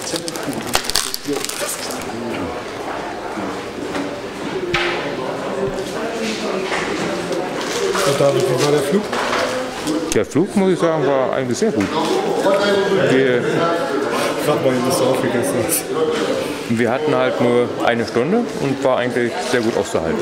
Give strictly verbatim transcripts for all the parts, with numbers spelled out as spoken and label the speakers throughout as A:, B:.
A: Und David, wie war der Flug?
B: Der Flug, muss ich sagen, war eigentlich sehr gut. Wir,
A: Gerade mal, was du aufgegessen hast.
B: wir hatten halt nur eine Stunde und war eigentlich sehr gut auszuhalten.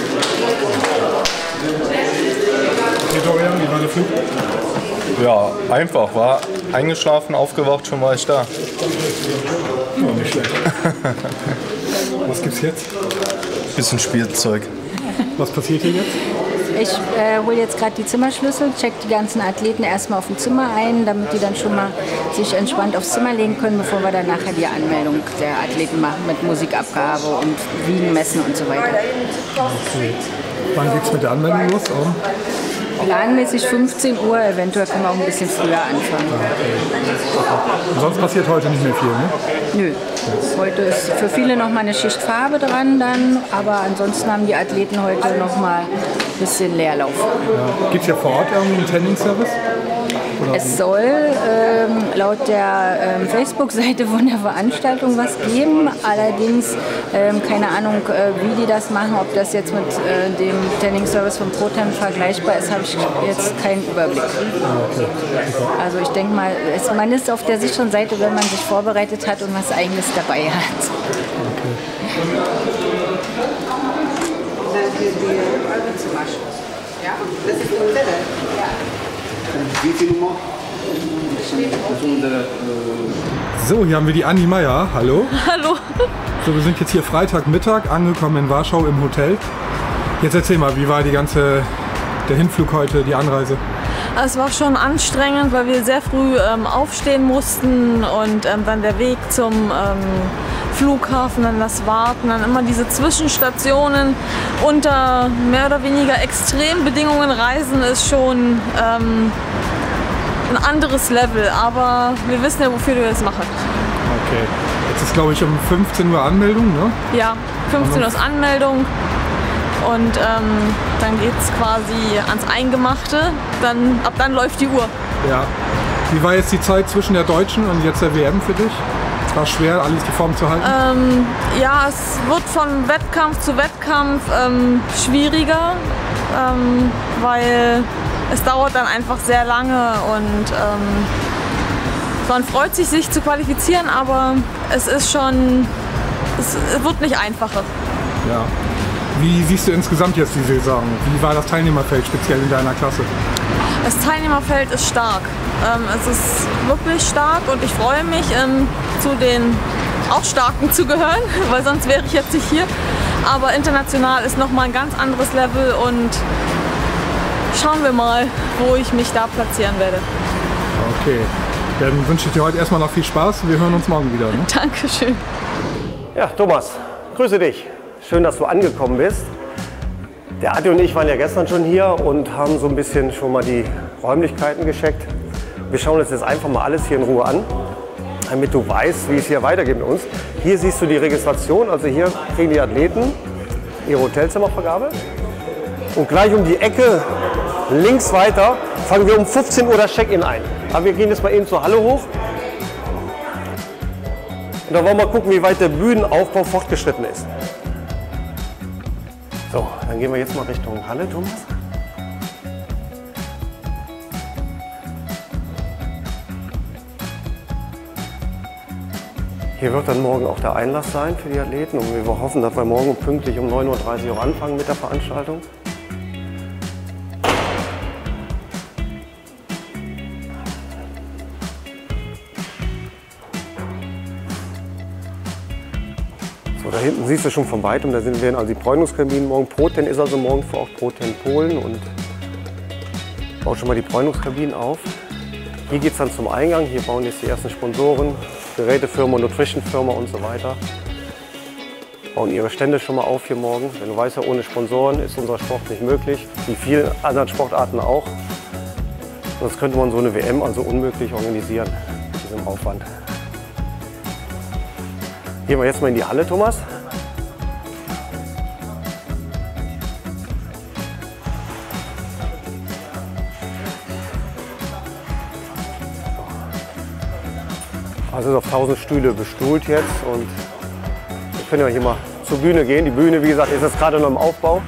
A: Okay, Dorian, wie war der Flug?
C: Ja, einfach. War eingeschlafen, aufgewacht, schon war ich da.
A: Oh, nicht schlecht. Was gibt's jetzt?
C: Bisschen Spielzeug.
A: Was passiert hier jetzt?
D: Ich äh, hole jetzt gerade die Zimmerschlüssel, check die ganzen Athleten erstmal auf dem Zimmer ein, damit die dann schon mal sich entspannt aufs Zimmer legen können, bevor wir dann nachher die Anmeldung der Athleten machen mit Musikabgabe und Wiegen, Messen und so weiter.
A: Okay. Wann geht's mit der Anmeldung los? Um?
D: Planmäßig fünfzehn Uhr, eventuell können wir auch ein bisschen früher anfangen.
A: Und sonst passiert heute nicht mehr viel, ne?
D: Nö. Heute ist für viele noch mal eine Schicht Farbe dran, dann, aber ansonsten haben die Athleten heute noch mal ein bisschen Leerlauf.
A: Ja. Gibt es ja vor Ort irgendwie einen Tending-Service?
D: Es soll ähm, laut der ähm, Facebook-Seite von der Veranstaltung was geben, allerdings ähm, keine Ahnung, äh, wie die das machen, ob das jetzt mit äh, dem Tending-Service von ProTen vergleichbar ist, habe ich jetzt keinen Überblick. Also ich denke mal, es, man ist auf der sicheren Seite, wenn man sich vorbereitet hat und was Eigenes dabei hat.
A: Okay.
D: Ja, das ist unsere. Ja.
E: Wie viel Nummer?
A: So, hier haben wir die Anni Meier. Hallo.
F: Hallo.
A: So, wir sind jetzt hier Freitagmittag angekommen in Warschau im Hotel. Jetzt erzähl mal, wie war die ganze, der Hinflug heute, die Anreise?
F: Es war schon anstrengend, weil wir sehr früh ähm, aufstehen mussten und ähm, dann der Weg zum ähm, Flughafen, dann das Warten, dann immer diese Zwischenstationen unter mehr oder weniger Extrembedingungen reisen ist schon ähm, ein anderes Level, aber wir wissen ja, wofür wir das machen.
A: Okay. Jetzt ist, glaube ich, um fünfzehn Uhr Anmeldung, ne?
F: Ja, fünfzehn Uhr ist Anmeldung. Und ähm, dann geht es quasi ans Eingemachte, dann, ab dann läuft die Uhr.
A: Ja. Wie war jetzt die Zeit zwischen der Deutschen und jetzt der W M für dich? Es war schwer, alles die Form zu halten?
F: Ähm, ja, es wird von Wettkampf zu Wettkampf ähm, schwieriger, ähm, weil es dauert dann einfach sehr lange und ähm, man freut sich, sich zu qualifizieren, aber es ist schon, es wird nicht einfacher.
A: Ja. Wie siehst du insgesamt jetzt die Saison? Wie war das Teilnehmerfeld speziell in deiner Klasse?
F: Das Teilnehmerfeld ist stark. Ähm, es ist wirklich stark und ich freue mich, ähm, zu den auch Starken zu gehören, weil sonst wäre ich jetzt nicht hier. Aber international ist nochmal ein ganz anderes Level und schauen wir mal, wo ich mich da platzieren werde.
A: Okay, dann wünsche ich dir heute erstmal noch viel Spaß. Wir hören uns morgen wieder. Ne?
F: Dankeschön.
G: Ja, Thomas, grüße dich. Schön, dass du angekommen bist. Der Adi und ich waren ja gestern schon hier und haben so ein bisschen schon mal die Räumlichkeiten gecheckt. Wir schauen uns jetzt einfach mal alles hier in Ruhe an, damit du weißt, wie es hier weitergeht mit uns. Hier siehst du die Registration, also hier kriegen die Athleten ihre Hotelzimmervergabe. Und gleich um die Ecke, links weiter, fangen wir um fünfzehn Uhr das Check-in ein. Aber wir gehen jetzt mal eben zur Halle hoch. Und da wollen wir mal gucken, wie weit der Bühnenaufbau fortgeschritten ist. So, dann gehen wir jetzt mal Richtung Halle, Thomas. Hier wird dann morgen auch der Einlass sein für die Athleten und wir hoffen, dass wir morgen pünktlich um neun Uhr dreißig auch anfangen mit der Veranstaltung. So, da hinten siehst du schon von weitem, da sind wir also die Bräunungskabinen morgen. ProTen ist also morgen vor Ort, ProTen Polen und baut schon mal die Bräunungskabinen auf. Hier geht es dann zum Eingang, hier bauen jetzt die ersten Sponsoren, Gerätefirma, Nutrition-Firma und so weiter. Bauen ihre Stände schon mal auf hier morgen. Denn du weißt ja, ohne Sponsoren ist unser Sport nicht möglich, wie viele anderen Sportarten auch. Sonst könnte man so eine W M also unmöglich organisieren mit diesem Aufwand. Gehen wir jetzt mal in die Halle, Thomas. Also ist auf tausend Stühle bestuhlt jetzt und wir können ja hier mal zur Bühne gehen. Die Bühne, wie gesagt, ist jetzt gerade noch im Aufbau.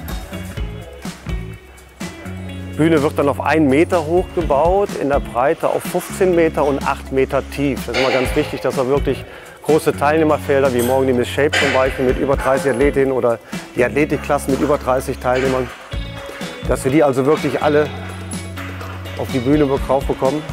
G: Die Bühne wird dann auf einen Meter hoch gebaut, in der Breite auf fünfzehn Meter und acht Meter tief. Das ist immer ganz wichtig, dass wir wirklich große Teilnehmerfelder, wie morgen die Miss Shape zum Beispiel mit über dreißig Athletinnen oder die Athletikklassen mit über dreißig Teilnehmern, dass wir die also wirklich alle auf die Bühne drauf bekommen.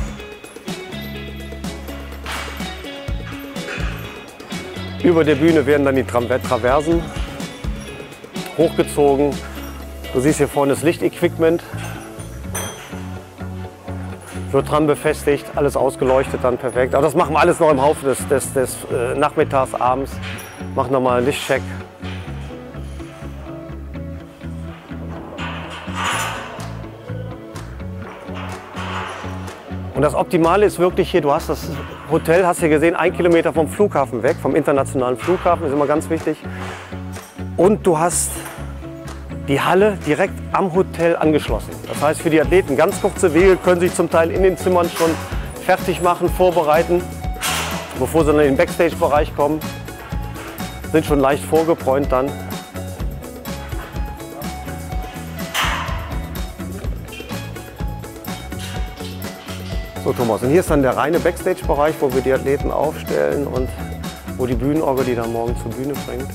G: Über der Bühne werden dann die Traversen hochgezogen. Du siehst hier vorne das Lichtequipment. Wird dran befestigt, alles ausgeleuchtet dann perfekt. Aber das machen wir alles noch im Laufe des, des, des äh, Nachmittags, abends. Machen nochmal einen Lichtcheck. Und das Optimale ist wirklich hier, du hast das Hotel, hast du gesehen, ein Kilometer vom Flughafen weg, vom internationalen Flughafen, ist immer ganz wichtig. Und du hast die Halle direkt am Hotel angeschlossen. Das heißt, für die Athleten ganz kurze Wege, können sich zum Teil in den Zimmern schon fertig machen, vorbereiten, bevor sie dann in den Backstage-Bereich kommen. Sind schon leicht vorgebräunt dann. So Thomas, und hier ist dann der reine Backstage-Bereich, wo wir die Athleten aufstellen und wo die Bühnenorgel die dann morgen zur Bühne bringt.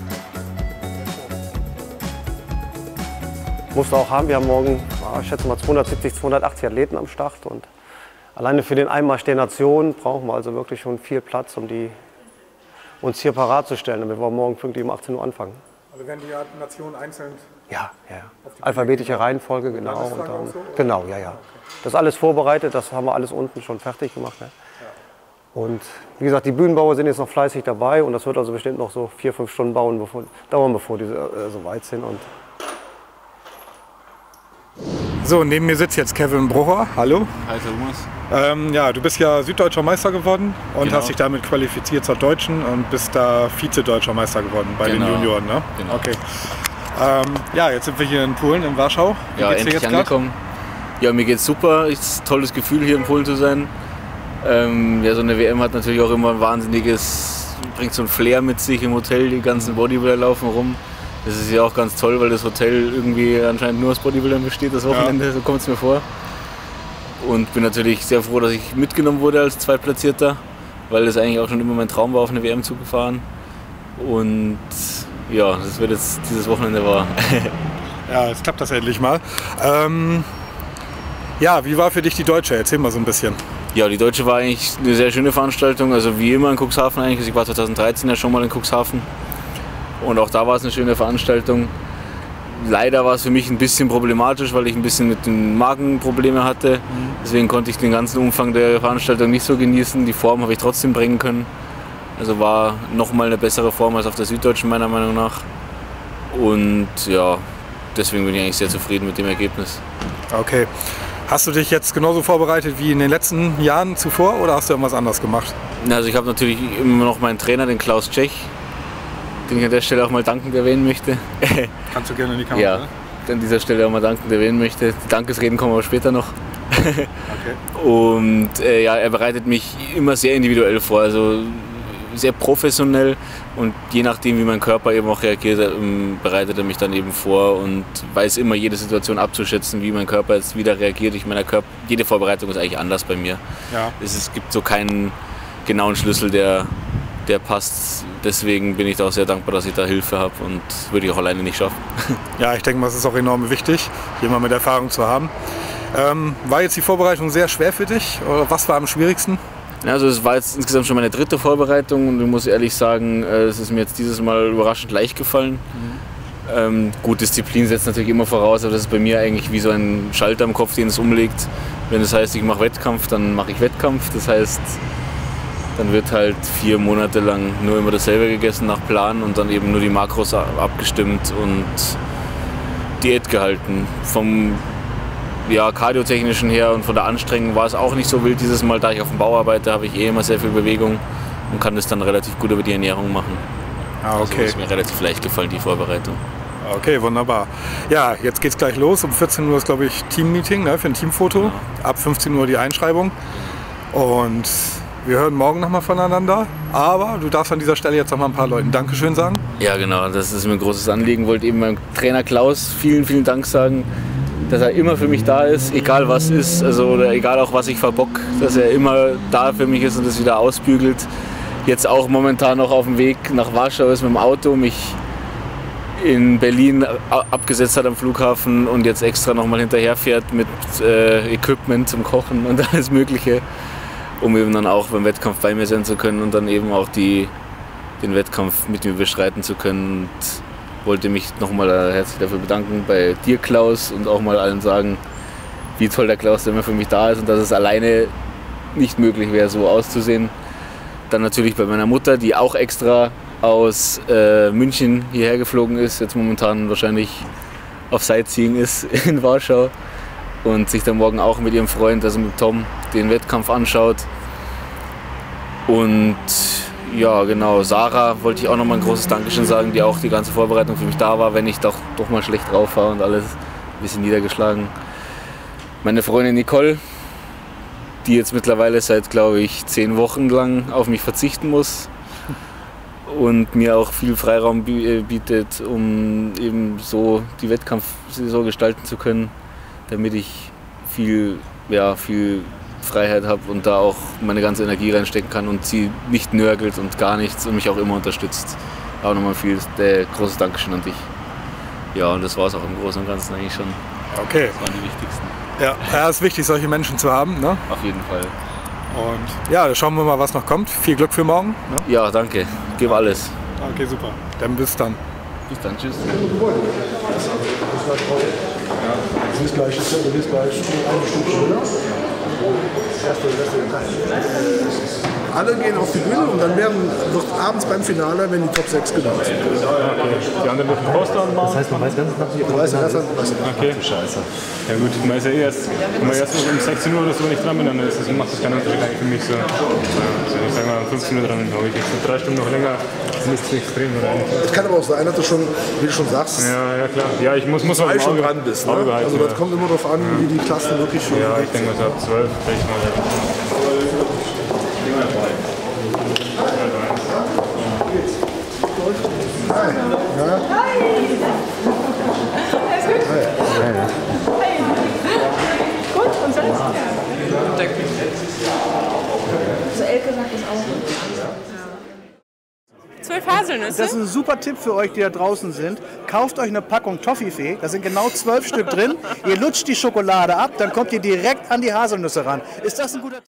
G: Musst du auch haben, wir haben morgen, ich schätze mal zweihundertsiebzig, zweihundertachtzig Athleten am Start und alleine für den Einmarsch der Nation brauchen wir also wirklich schon viel Platz, um die, uns hier parat zu stellen, damit wir morgen pünktlich um achtzehn Uhr anfangen.
A: Also werden die Nationen einzeln?
G: Ja, ja. Alphabetische Reihenfolge, genau. Und dann, so, genau, ja, ja. Das ist alles vorbereitet, das haben wir alles unten schon fertig gemacht. Ne? Ja. Und wie gesagt, die Bühnenbauer sind jetzt noch fleißig dabei und das wird also bestimmt noch so vier, fünf Stunden bauen, bevor, dauern, bevor die äh, so weit sind. Und
A: so, neben mir sitzt jetzt Kevin Brucher. Hallo.
H: Hi Thomas.
A: Ähm, ja, du bist ja süddeutscher Meister geworden und
H: Genau.
A: hast dich damit qualifiziert zur Deutschen und bist da Vize-Deutscher Meister geworden bei
H: Genau.
A: den Junioren, ne?
H: Genau.
A: Okay. Ähm, ja, jetzt sind wir hier in Polen, in Warschau. Wie
H: Ja,
A: geht's dir
H: endlich
A: jetzt grad?
H: angekommen. Ja, mir geht's super. Es ist ein tolles Gefühl, hier in Polen zu sein. Ähm, ja, so eine W M hat natürlich auch immer ein wahnsinniges, bringt so ein Flair mit sich im Hotel. Die ganzen Bodybuilder laufen rum. Das ist ja auch ganz toll, weil das Hotel irgendwie anscheinend nur aus Bodybuildern besteht, das Wochenende, ja. So kommt es mir vor. Und bin natürlich sehr froh, dass ich mitgenommen wurde als Zweitplatzierter, weil das eigentlich auch schon immer mein Traum war, auf eine W M zu fahren. Und ja, das wird jetzt dieses Wochenende wahr.
A: Ja, jetzt klappt das endlich mal. Ähm, ja, wie war für dich die Deutsche? Erzähl mal so ein bisschen.
H: Ja, die Deutsche war eigentlich eine sehr schöne Veranstaltung, also wie immer in Cuxhaven eigentlich. Ich war zweitausenddreizehn ja schon mal in Cuxhaven und auch da war es eine schöne Veranstaltung. Leider war es für mich ein bisschen problematisch, weil ich ein bisschen mit den Magenprobleme hatte. Deswegen konnte ich den ganzen Umfang der Veranstaltung nicht so genießen. Die Form habe ich trotzdem bringen können. Also war nochmal eine bessere Form als auf der Süddeutschen meiner Meinung nach. Und ja, deswegen bin ich eigentlich sehr zufrieden mit dem Ergebnis.
A: Okay. Hast du dich jetzt genauso vorbereitet wie in den letzten Jahren zuvor oder hast du irgendwas anderes gemacht?
H: Also ich habe natürlich immer noch meinen Trainer, den Klaus Tschech, den ich an der Stelle auch mal dankend erwähnen möchte.
A: Kannst du gerne in die Kamera?
H: Ja, an dieser Stelle auch mal dankend erwähnen möchte. Die Dankesreden kommen aber später noch.
A: Okay.
H: Und äh, ja, er bereitet mich immer sehr individuell vor, also sehr professionell und je nachdem, wie mein Körper eben auch reagiert, ähm, bereitet er mich dann eben vor und weiß immer jede Situation abzuschätzen, wie mein Körper jetzt wieder reagiert. Ich meine, Körper, jede Vorbereitung ist eigentlich anders bei mir.
A: Ja.
H: Es, es gibt so keinen genauen Schlüssel, der, der passt. Deswegen bin ich da auch sehr dankbar, dass ich da Hilfe habe und würde ich auch alleine nicht schaffen.
A: Ja, ich denke mal, es ist auch enorm wichtig, jemanden mit Erfahrung zu haben. Ähm, war jetzt die Vorbereitung sehr schwer für dich? Oder was war am schwierigsten?
H: Also es war jetzt insgesamt schon meine dritte Vorbereitung und ich muss ehrlich sagen, es ist mir jetzt dieses Mal überraschend leicht gefallen. Mhm. Ähm, gut, Disziplin setzt natürlich immer voraus, aber das ist bei mir eigentlich wie so ein Schalter im Kopf, den es umlegt. Wenn das heißt, ich mache Wettkampf, dann mache ich Wettkampf. Das heißt, dann wird halt vier Monate lang nur immer dasselbe gegessen nach Plan und dann eben nur die Makros abgestimmt und Diät gehalten. Vom ja, kardiotechnischen her und von der Anstrengung war es auch nicht so wild dieses Mal. Da ich auf dem Bau arbeite, habe ich eh immer sehr viel Bewegung und kann das dann relativ gut über die Ernährung machen.
A: Ah, okay.
H: Also ist mir relativ leicht gefallen, die Vorbereitung.
A: Okay, wunderbar. Ja, jetzt geht's gleich los. Um vierzehn Uhr ist, glaube ich, Teammeeting, ne, für ein Teamfoto.
H: Genau.
A: Ab fünfzehn Uhr die Einschreibung. Und wir hören morgen nochmal voneinander, aber du darfst an dieser Stelle jetzt noch mal ein paar Leuten Dankeschön sagen.
H: Ja, genau, das ist mir ein großes Anliegen. Ich wollte eben meinem Trainer Klaus vielen, vielen Dank sagen, dass er immer für mich da ist, egal was ist, also oder egal auch was ich verbock, dass er immer da für mich ist und das wieder ausbügelt. Jetzt auch momentan noch auf dem Weg nach Warschau ist mit dem Auto, mich in Berlin abgesetzt hat am Flughafen und jetzt extra nochmal hinterherfährt mit äh, Equipment zum Kochen und alles Mögliche, um eben dann auch beim Wettkampf bei mir sein zu können und dann eben auch die, den Wettkampf mit mir bestreiten zu können. Und wollte mich nochmal herzlich dafür bedanken bei dir, Klaus, und auch mal allen sagen, wie toll der Klaus immer für mich da ist und dass es alleine nicht möglich wäre, so auszusehen. Dann natürlich bei meiner Mutter, die auch extra aus äh, München hierher geflogen ist, jetzt momentan wahrscheinlich auf Sightseeing ist in Warschau und sich dann morgen auch mit ihrem Freund, also mit Tom, den Wettkampf anschaut. Und ja, genau, Sarah wollte ich auch nochmal ein großes Dankeschön sagen, die auch die ganze Vorbereitung für mich da war, wenn ich doch, doch mal schlecht drauf war und alles ein bisschen niedergeschlagen. Meine Freundin Nicole, die jetzt mittlerweile seit, glaube ich, zehn Wochen lang auf mich verzichten muss und mir auch viel Freiraum bietet, um eben so die Wettkampfsaison gestalten zu können, damit ich viel, ja, viel Freiheit habe und da auch meine ganze Energie reinstecken kann und sie nicht nörgelt und gar nichts und mich auch immer unterstützt. Auch nochmal viel äh, großes Dankeschön an dich. Ja, und das war es auch im Großen und Ganzen eigentlich schon.
A: Okay.
H: Das waren die wichtigsten.
A: Ja, ja, es ist wichtig, solche Menschen zu haben. Ne?
H: Auf jeden Fall.
A: Und ja, schauen wir mal, was noch kommt. Viel Glück für morgen. Ne?
H: Ja, danke. Gib alles.
A: Okay, super. Dann bis dann.
H: Bis dann, tschüss.
E: Bis gleich, bis gleich. Eine Stunde schneller. Alle gehen auf die Bühne und dann werden, wird abends beim Finale, wenn die Top sechs genannt sind.
I: Okay. Die anderen dürfen Poster anmachen?
J: Das heißt, man weiß ganz genau, wie
E: Du weißt ja, das ist
I: okay. Scheiße. Ja gut, man ist ja eh erst, wenn man erst um sechzehn Uhr oder so nicht dran bin, dann ist das, macht das keinen Unterschied eigentlich für mich so. Also ich sage mal, um fünfzehn Uhr dran bin, habe ich jetzt drei Stunden noch länger, das ist nicht so extrem. Oder
E: es kann aber auch sein, dass du schon, wie du schon sagst,
I: ja, ja klar. Ja, ich muss, muss
E: weil schon dran bist. Ne?
I: Auge halten,
E: also das
I: ja.
E: kommt immer darauf an, ja. wie die Klassen wirklich schon.
I: Ja, ich denke mal so ab zwölf vielleicht mal.
E: Hi. Ja.
D: Hi. Alles gut?
E: Hi.
D: Hi. Gut, und sonst? Ja. So Elke sagt das auch.
K: Zwölf Haselnüsse?
L: Das ist ein super Tipp für euch, die da draußen sind. Kauft euch eine Packung Toffifee, da sind genau zwölf Stück drin. Ihr lutscht die Schokolade ab, dann kommt ihr direkt an die Haselnüsse ran. Ist das ein guter Tipp?